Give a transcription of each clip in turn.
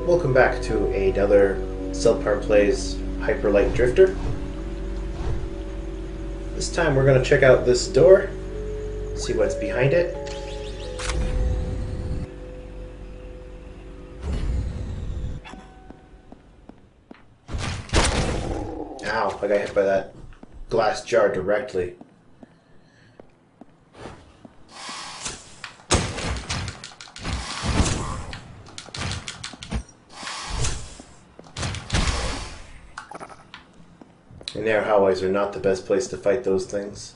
Welcome back to another Subpar Plays Hyper Light Drifter. This time we're going to check out this door, see what's behind it. Ow, I got hit by that glass jar directly. And air hallways are not the best place to fight those things.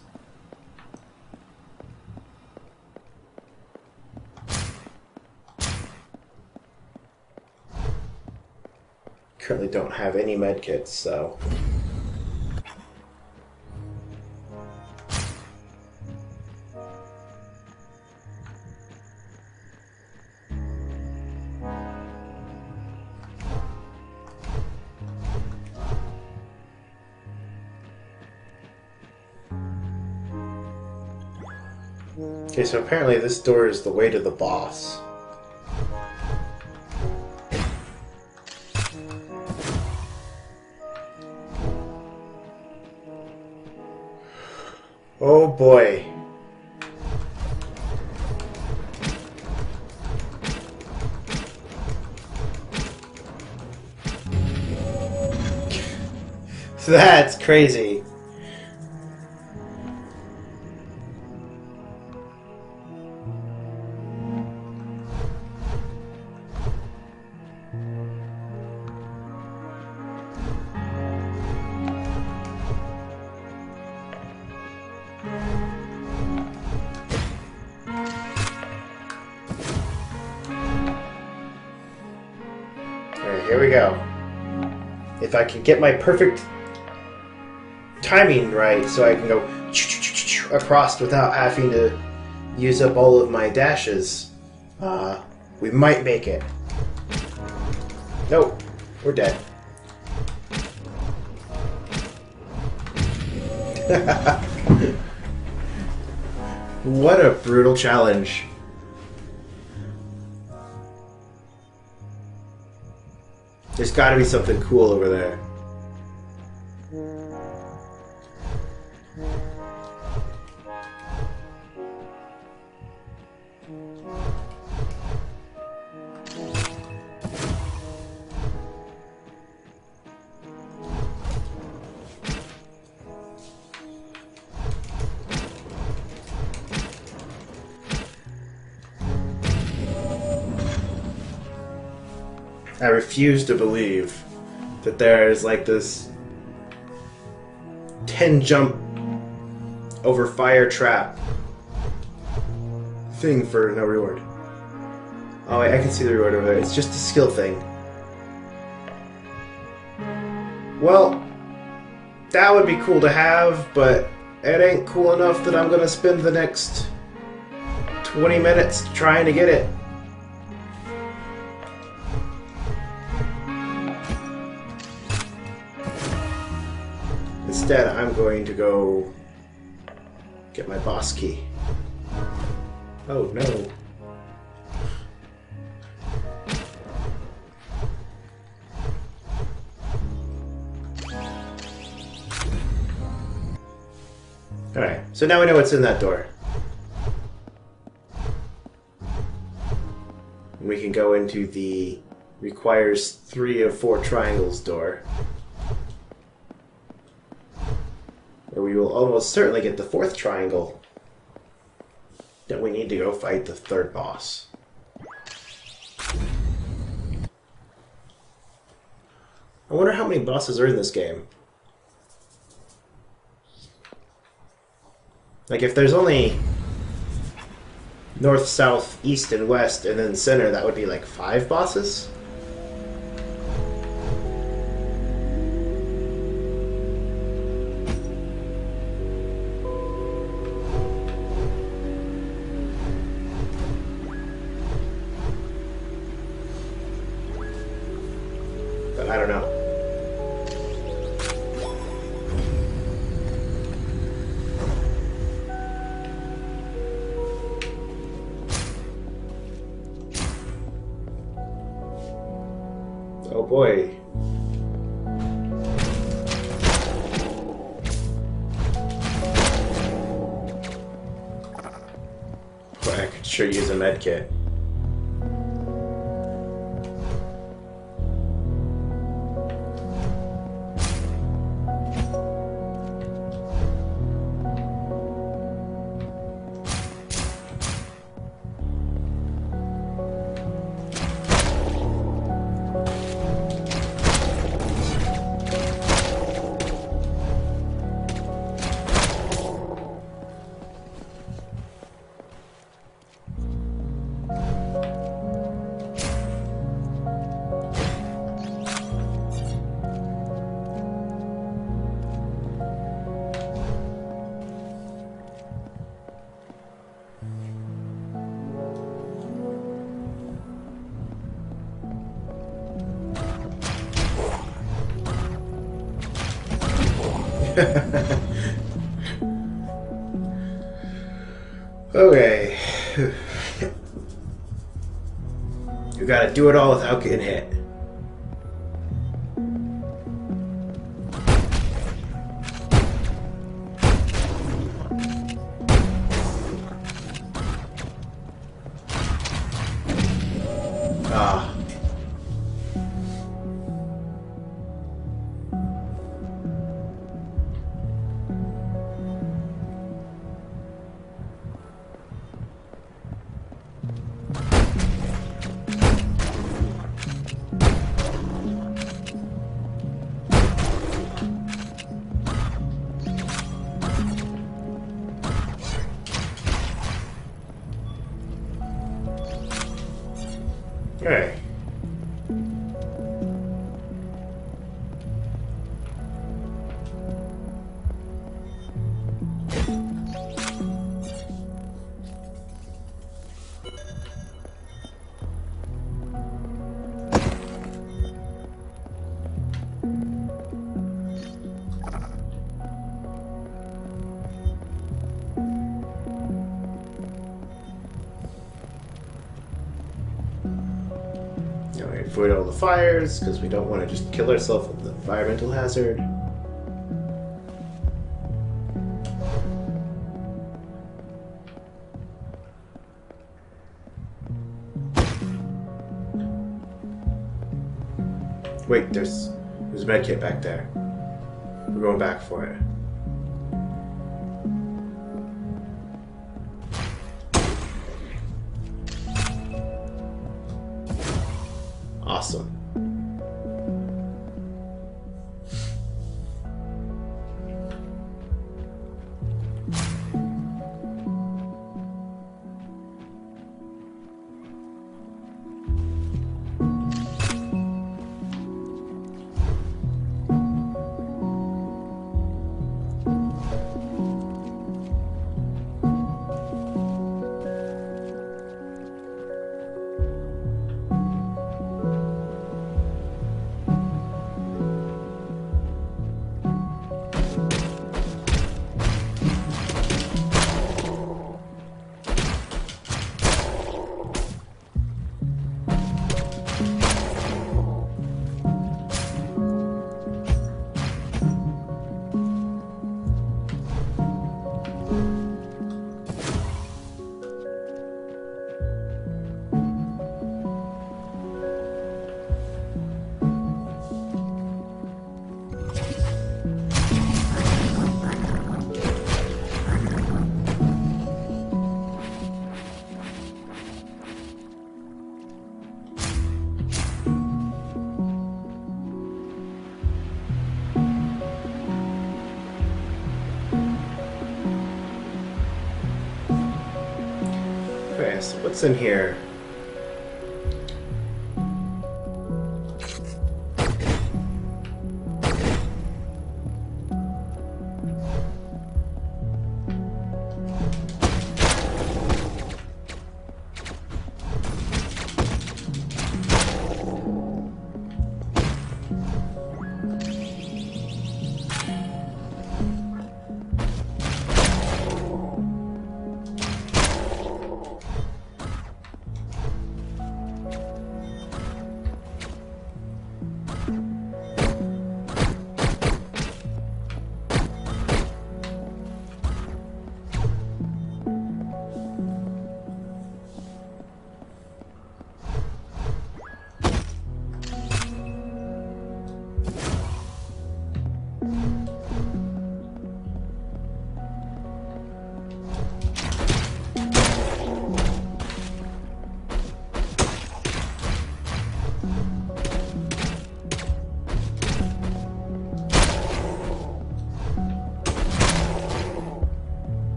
Currently don't have any medkits, so... Okay, so apparently this door is the way to the boss. Oh boy. That's crazy. Here we go. If I can get my perfect timing right so I can go across without having to use up all of my dashes, we might make it. Nope, we're dead. What a brutal challenge. There's got to be something cool over there. I refuse to believe that there is like this 10 jump over fire trap thing for no reward. Oh wait, I can see the reward over there. It's just a skill thing. Well, that would be cool to have, but it ain't cool enough that I'm gonna spend the next 20 minutes trying to get it. Instead, I'm going to go get my boss key. Oh no. Alright, so now we know what's in that door. We can go into the requires 3 of 4 triangles door. Where we will almost certainly get the 4th triangle. Then we need to go fight the 3rd boss. I wonder how many bosses are in this game. Like if there's only north, south, east, and west, and then center, that would be like 5 bosses? But I don't know. Oh boy. Boy, I could sure use a med kit. Okay. You gotta do it all without getting hit. Ah. Okay. Now we avoid all the fires because we don't want to just kill ourselves with the environmental hazard. Wait, there's a med kit back there. We're going back for it. Awesome. Okay, so what's in here?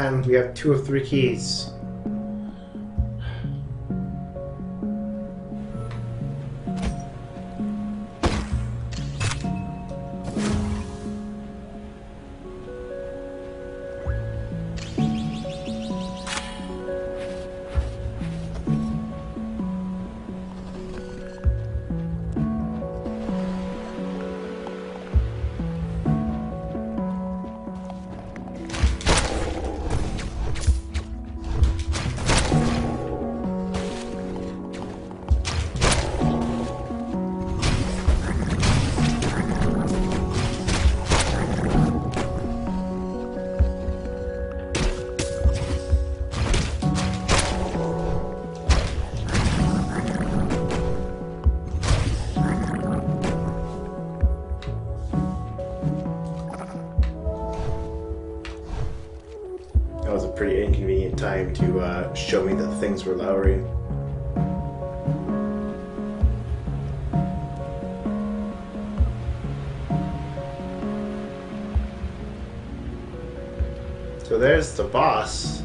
man. We have 2 of 3 keys. That was a pretty inconvenient time to show me that things were lowering. So there's the boss.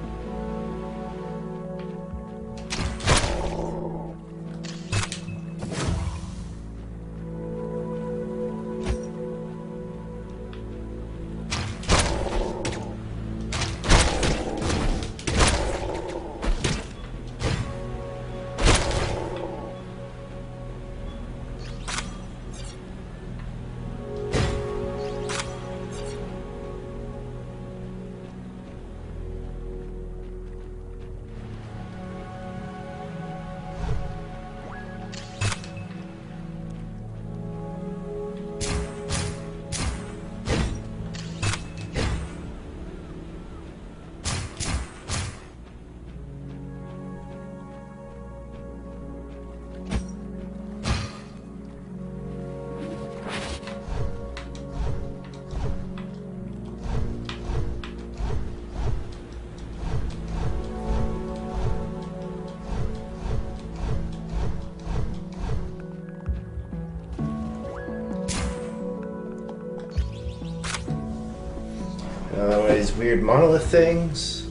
These weird monolith things.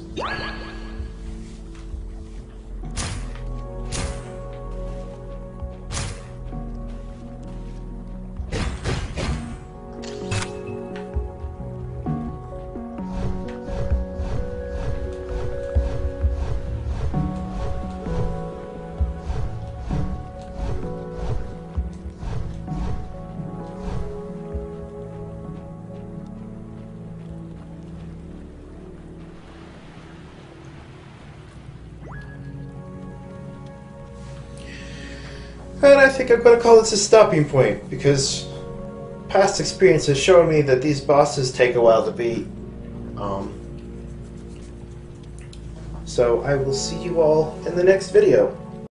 And I think I'm going to call this a stopping point, because past experience has shown me that these bosses take a while to beat. So I will see you all in the next video.